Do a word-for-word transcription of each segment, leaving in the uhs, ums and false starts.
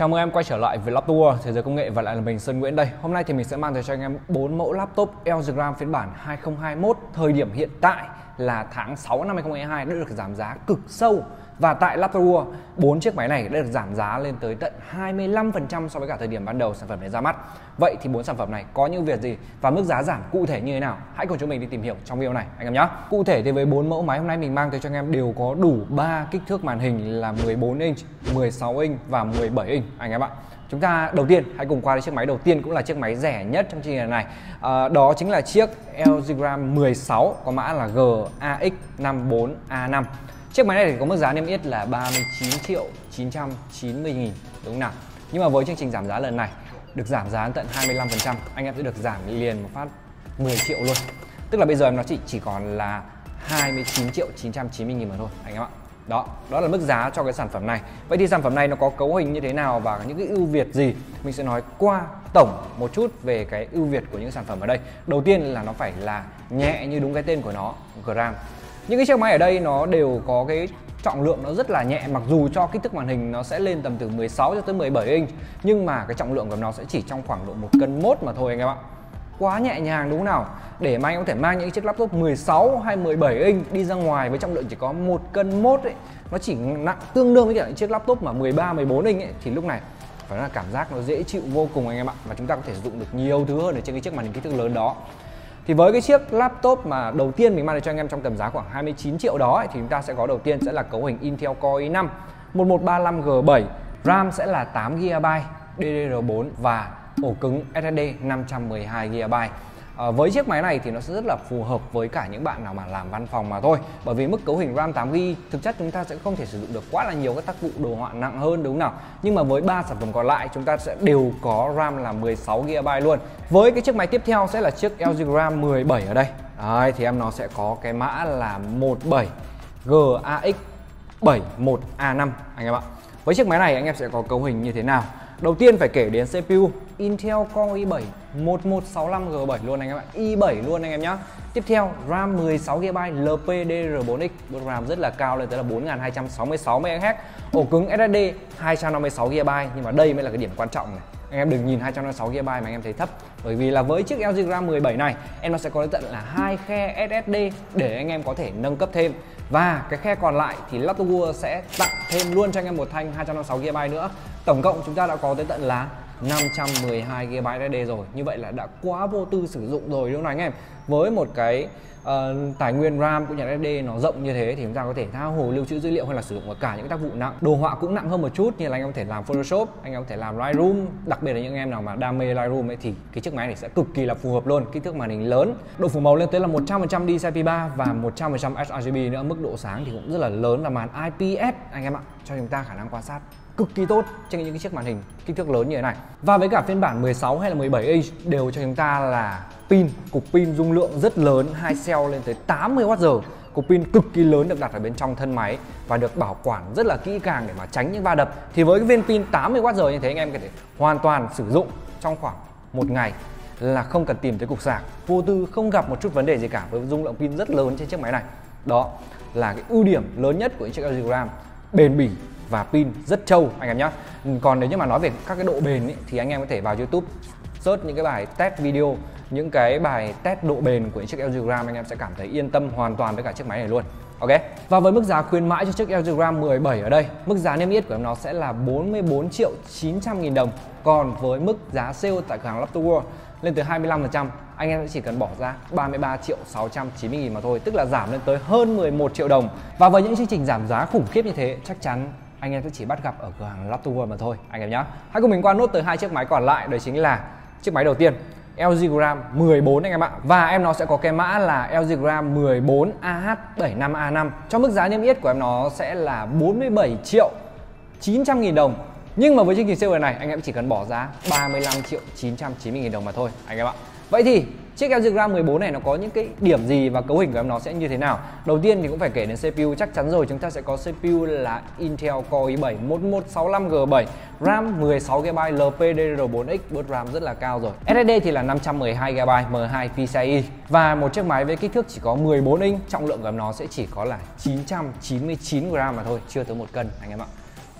Chào mừng em quay trở lại với Laptop Thế giới công nghệ và lại là mình Sơn Nguyễn đây. Hôm nay thì mình sẽ mang tới cho anh em bốn mẫu laptop lờ giê RAM phiên bản hai không hai mốt. Thời điểm hiện tại là tháng sáu năm hai không hai hai đã được giảm giá cực sâu. Và tại Laptop bốn chiếc máy này đã được giảm giá lên tới tận hai mươi lăm phần trăm so với cả thời điểm ban đầu sản phẩm này ra mắt. Vậy thì bốn sản phẩm này có những việc gì và mức giá giảm cụ thể như thế nào? Hãy cùng chúng mình đi tìm hiểu trong video này anh em nhé. Cụ thể thì với bốn mẫu máy hôm nay mình mang tới cho anh em đều có đủ ba kích thước màn hình là mười bốn inch, mười sáu inch và mười bảy inch anh em ạ. Chúng ta đầu tiên hãy cùng qua đến chiếc máy đầu tiên, cũng là chiếc máy rẻ nhất trong chương trình này. À, đó chính là chiếc lờ giê RAM mười sáu có mã là G A X năm bốn A năm. Chiếc máy này thì có mức giá niêm yết là ba mươi chín triệu chín trăm chín mươi nghìn, đúng không nào? Nhưng mà với chương trình giảm giá lần này được giảm giá tận hai mươi lăm phần trăm, anh em sẽ được giảm liền một phát mười triệu luôn. Tức là bây giờ nó chỉ chỉ còn là hai mươi chín triệu chín trăm chín mươi nghìn mà thôi anh em ạ. Đó, đó là mức giá cho cái sản phẩm này. Vậy thì sản phẩm này nó có cấu hình như thế nào và những cái ưu việt gì? Mình sẽ nói qua tổng một chút về cái ưu việt của những sản phẩm ở đây. Đầu tiên là nó phải là nhẹ như đúng cái tên của nó, gram. Những cái chiếc máy ở đây nó đều có cái trọng lượng nó rất là nhẹ, mặc dù cho kích thước màn hình nó sẽ lên tầm từ mười sáu cho tới mười bảy inch, nhưng mà cái trọng lượng của nó sẽ chỉ trong khoảng độ một cân mốt mà thôi anh em ạ. Quá nhẹ nhàng đúng không nào? Để mà anh có thể mang những chiếc laptop mười sáu hay mười bảy inch đi ra ngoài với trọng lượng chỉ có một cân mốt ấy, nó chỉ nặng tương đương với cả những chiếc laptop mà mười ba, mười bốn inch ấy, thì lúc này phải nói là cảm giác nó dễ chịu vô cùng anh em ạ, và chúng ta có thể sử dụng được nhiều thứ hơn ở trên cái chiếc màn hình kích thước lớn đó. Thì với cái chiếc laptop mà đầu tiên mình mang đến cho anh em trong tầm giá khoảng hai mươi chín triệu đó ấy, thì chúng ta sẽ có đầu tiên sẽ là cấu hình Intel Core i năm một một ba lăm G bảy, RAM sẽ là tám gi ga bai, D D R bốn và ổ cứng S S D năm trăm mười hai gi ga bai. À, với chiếc máy này thì nó sẽ rất là phù hợp với cả những bạn nào mà làm văn phòng mà thôi, bởi vì mức cấu hình RAM tám gi ga bai thực chất chúng ta sẽ không thể sử dụng được quá là nhiều các tác vụ đồ họa nặng hơn, đúng không nào? Nhưng mà với ba sản phẩm còn lại chúng ta sẽ đều có RAM là mười sáu gi ga bai luôn. Với cái chiếc máy tiếp theo sẽ là chiếc lờ giê RAM mười bảy ở đây. Đấy, thì em nó sẽ có cái mã là một bảy G A X bảy một A năm anh em ạ. Với chiếc máy này anh em sẽ có cấu hình như thế nào? Đầu tiên phải kể đến xê pê u Intel Core i bảy một một sáu lăm G bảy luôn anh em ạ, i bảy luôn anh em nhé. Tiếp theo RAM mười sáu gi ga bai L P D D R bốn X, bộ RAM rất là cao lên tới là bốn nghìn hai trăm sáu mươi sáu mê ga héc. Ổ cứng S S D hai trăm năm mươi sáu gi ga bai, nhưng mà đây mới là cái điểm quan trọng này. Anh em đừng nhìn hai trăm năm mươi sáu gi ga bai mà anh em thấy thấp, bởi vì là với chiếc lờ giê RAM mười bảy này em nó sẽ có đến tận là hai khe S S D để anh em có thể nâng cấp thêm, và cái khe còn lại thì Laptop World sẽ tặng thêm luôn cho anh em một thanh hai trăm năm mươi sáu gi ga bai nữa. Tổng cộng chúng ta đã có tới tận là năm trăm mười hai gi ga bai S S D rồi. Như vậy là đã quá vô tư sử dụng rồi đúng không anh em? Với một cái uh, tài nguyên RAM cũng như S S D nó rộng như thế thì chúng ta có thể tha hồ lưu trữ dữ liệu hay là sử dụng ở cả những tác vụ nặng. Đồ họa cũng nặng hơn một chút, như là anh em có thể làm Photoshop, anh em có thể làm Lightroom. Đặc biệt là những anh em nào mà đam mê Lightroom ấy thì cái chiếc máy này sẽ cực kỳ là phù hợp luôn. Kích thước màn hình lớn, độ phủ màu lên tới là một trăm phần trăm D C I P ba và một trăm phần trăm sRGB nữa. Mức độ sáng thì cũng rất là lớn, và màn I P S anh em ạ, cho chúng ta khả năng quan sát cực kỳ tốt trên những cái chiếc màn hình kích thước lớn như thế này. Và với cả phiên bản mười sáu hay là mười bảy inch đều cho chúng ta là pin, cục pin dung lượng rất lớn, hai cell lên tới tám mươi oát giờ. Cục pin cực kỳ lớn được đặt ở bên trong thân máy và được bảo quản rất là kỹ càng để mà tránh những va đập. Thì với cái viên pin tám mươi oát giờ như thế, anh em có thể hoàn toàn sử dụng trong khoảng một ngày là không cần tìm tới cục sạc, vô tư, không gặp một chút vấn đề gì cả với dung lượng pin rất lớn trên chiếc máy này. Đó là cái ưu điểm lớn nhất của những chiếc lờ giê RAM, bền bỉ và pin rất trâu anh em nhé. Còn nếu như mà nói về các cái độ bền ý, thì anh em có thể vào YouTube search những cái bài test video, những cái bài test độ bền của những chiếc lờ giê RAM, anh em sẽ cảm thấy yên tâm hoàn toàn với cả chiếc máy này luôn. Ok. Và với mức giá khuyến mãi cho chiếc lờ giê RAM mười bảy ở đây, mức giá niêm yết của nó sẽ là bốn mươi bốn triệu chín trăm nghìn đồng. Còn với mức giá sale tại cửa hàng Laptop World lên tới hai mươi lăm phần trăm, anh em chỉ cần bỏ ra ba mươi ba triệu sáu trăm chín mươi nghìn mà thôi, tức là giảm lên tới hơn mười một triệu đồng. Và với những chương trình giảm giá khủng khiếp như thế, chắc chắn anh em sẽ chỉ bắt gặp ở cửa hàng Laptop World mà thôi anh em nhé. Hãy cùng mình qua nốt tới hai chiếc máy còn lại, đó chính là chiếc máy đầu tiên lờ giê RAM mười bốn anh em ạ. Và em nó sẽ có cái mã là lờ giê RAM mười bốn A H bảy năm A năm. Cho mức giá niêm yết của em nó sẽ là bốn mươi bảy triệu chín trăm nghìn đồng. Nhưng mà với chương trình sale này anh em chỉ cần bỏ giá ba mươi lăm triệu chín trăm chín mươi nghìn đồng mà thôi anh em ạ. Vậy thì chiếc lờ giê RAM mười bốn này nó có những cái điểm gì và cấu hình của em nó sẽ như thế nào? Đầu tiên thì cũng phải kể đến xê pê u, chắc chắn rồi, chúng ta sẽ có xê pê u là Intel Core i bảy một một sáu lăm G bảy, RAM mười sáu gi ga bai L P D D R bốn X, bớt RAM rất là cao rồi. S S D thì là năm trăm mười hai gi ga bai M hai P C I, và một chiếc máy với kích thước chỉ có mười bốn inch, trọng lượng của em nó sẽ chỉ có là chín trăm chín mươi chín gram mà thôi, chưa tới một cân anh em ạ.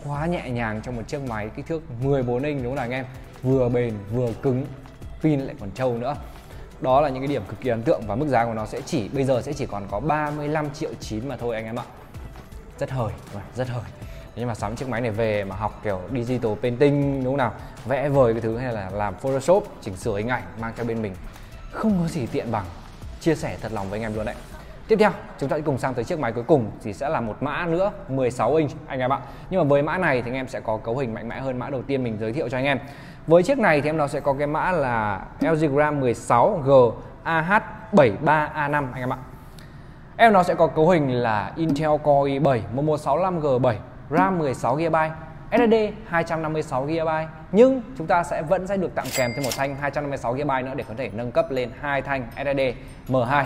quá nhẹ nhàng trong một chiếc máy kích thước mười bốn inch, đúng không nào anh em? Vừa bền vừa cứng, pin lại còn trâu nữa. Đó là những cái điểm cực kỳ ấn tượng và mức giá của nó sẽ chỉ bây giờ sẽ chỉ còn có ba mươi lăm triệu chín mà thôi anh em ạ. Rất hời, rất hời. Nhưng mà sắm chiếc máy này về mà học kiểu digital painting, đúng không nào? Vẽ vời cái thứ hay là làm Photoshop, chỉnh sửa hình ảnh mang theo bên mình, không có gì tiện bằng. Chia sẻ thật lòng với anh em luôn đấy. Tiếp theo, chúng ta sẽ cùng sang tới chiếc máy cuối cùng thì sẽ là một mã nữa mười sáu inch anh em ạ. Nhưng mà với mã này thì anh em sẽ có cấu hình mạnh mẽ hơn mã đầu tiên mình giới thiệu cho anh em. Với chiếc này thì em nó sẽ có cái mã là lờ giê Gram mười sáu G A H bảy ba A năm anh em ạ. Em nó sẽ có cấu hình là Intel Core i bảy một một sáu lăm G bảy, RAM mười sáu gi ga bai, ét ét đê hai trăm năm mươi sáu gi ga bai. Nhưng chúng ta sẽ vẫn sẽ được tặng kèm thêm một thanh hai trăm năm mươi sáu gi ga bai nữa để có thể nâng cấp lên hai thanh ét ét đê M hai.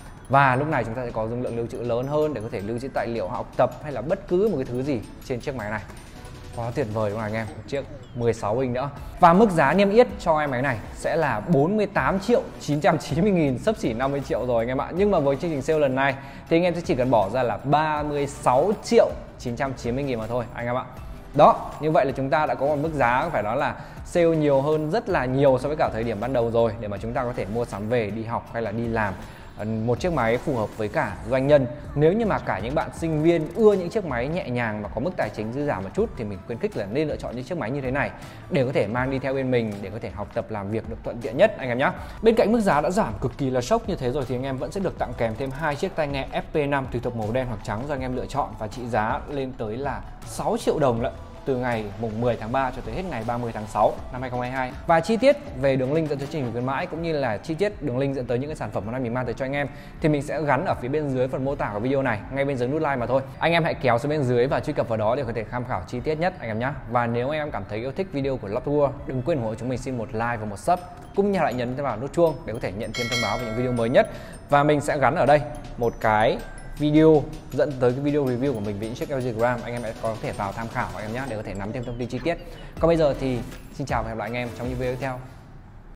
Và lúc này chúng ta sẽ có dung lượng lưu trữ lớn hơn để có thể lưu trữ tài liệu học tập hay là bất cứ một cái thứ gì trên chiếc máy này. Quá tuyệt vời đúng không anh em? Một chiếc mười sáu inch nữa. Và mức giá niêm yết cho em máy này sẽ là bốn mươi tám triệu chín trăm chín mươi nghìn, xấp xỉ năm mươi triệu rồi anh em ạ. Nhưng mà với chương trình sale lần này thì anh em sẽ chỉ cần bỏ ra là ba mươi sáu triệu chín trăm chín mươi nghìn mà thôi anh em ạ. Đó, như vậy là chúng ta đã có một mức giá phải nói là sale nhiều hơn rất là nhiều so với cả thời điểm ban đầu rồi, để mà chúng ta có thể mua sắm về đi học hay là đi làm. Một chiếc máy phù hợp với cả doanh nhân. Nếu như mà cả những bạn sinh viên ưa những chiếc máy nhẹ nhàng mà có mức tài chính dư giả một chút thì mình khuyến khích là nên lựa chọn những chiếc máy như thế này để có thể mang đi theo bên mình, để có thể học tập làm việc được thuận tiện nhất anh em nhé. Bên cạnh mức giá đã giảm cực kỳ là sốc như thế rồi thì anh em vẫn sẽ được tặng kèm thêm hai chiếc tai nghe F P năm tùy thuộc màu đen hoặc trắng do anh em lựa chọn, và trị giá lên tới là sáu triệu đồng lận, từ ngày mùng mười tháng ba cho tới hết ngày ba mươi tháng sáu năm hai không hai hai. Và chi tiết về đường link dẫn tới chương trình khuyến mãi cũng như là chi tiết đường link dẫn tới những cái sản phẩm hôm nay mình mang tới cho anh em thì mình sẽ gắn ở phía bên dưới phần mô tả của video này, ngay bên dưới nút like mà thôi. Anh em hãy kéo xuống bên dưới và truy cập vào đó để có thể tham khảo chi tiết nhất anh em nhé. Và nếu anh em cảm thấy yêu thích video của Love Tour, đừng quên ủng hộ chúng mình xin một like và một sub, cũng như lại nhấn vào nút chuông để có thể nhận thêm thông báo về những video mới nhất. Và mình sẽ gắn ở đây một cái video dẫn tới cái video review của mình về chiếc lờ giê Gram, anh em có thể vào tham khảo anh em nhé, để có thể nắm thêm thông tin chi tiết. Còn bây giờ thì xin chào và hẹn gặp lại anh em trong những video tiếp theo.